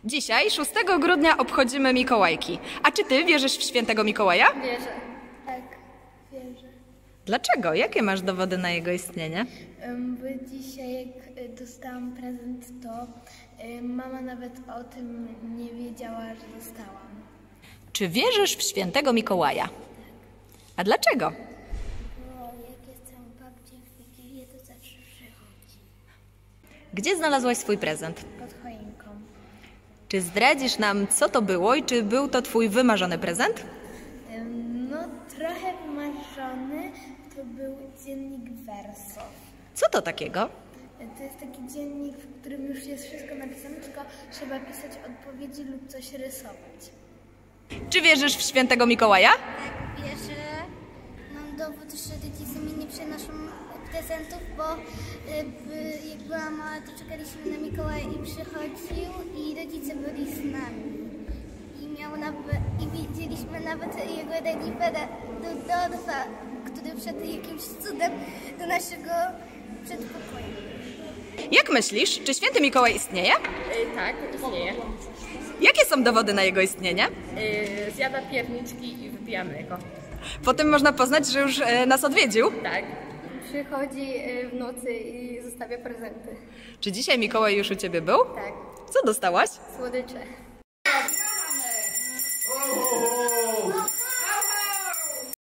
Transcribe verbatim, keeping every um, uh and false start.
Dzisiaj, szóstego grudnia, obchodzimy Mikołajki. A czy ty wierzysz w świętego Mikołaja? Wierzę. Tak, wierzę. Dlaczego? Jakie masz dowody na jego istnienie? Um, bo dzisiaj jak dostałam prezent, to um, mama nawet o tym nie wiedziała, że dostałam. Czy wierzysz w świętego Mikołaja? A dlaczego? Bo jak jestem u babci w Wigilię, to zawsze przychodzi. Gdzie znalazłaś swój prezent? Pod choinką. Czy zdradzisz nam, co to było i czy był to twój wymarzony prezent? Um, no trochę wymarzony, to był dziennik Verso. Co to takiego? To jest taki dziennik, w którym już jest wszystko napisane, tylko trzeba pisać odpowiedzi lub coś rysować. Czy wierzysz w świętego Mikołaja? Tak, wierzę. Mam dowód, że rodzice mi nie przynoszą prezentów, bo y, jak byłam mała, to czekaliśmy na Mikołaja i przychodził i rodzice byli z nami. I, miał nawet, i widzieliśmy nawet jego renifera Rudolfa, który wszedł jakimś cudem do naszego przedpokoju. Jak myślisz, czy święty Mikołaj istnieje? Yy, tak, istnieje. Jakie są dowody na jego istnienie? Yy, zjada pierniczki i wypija mleko. Po tym można poznać, że już e, nas odwiedził. Tak. Przychodzi w nocy i zostawia prezenty. Czy dzisiaj Mikołaj już u ciebie był? Tak, Co dostałaś? słodycze.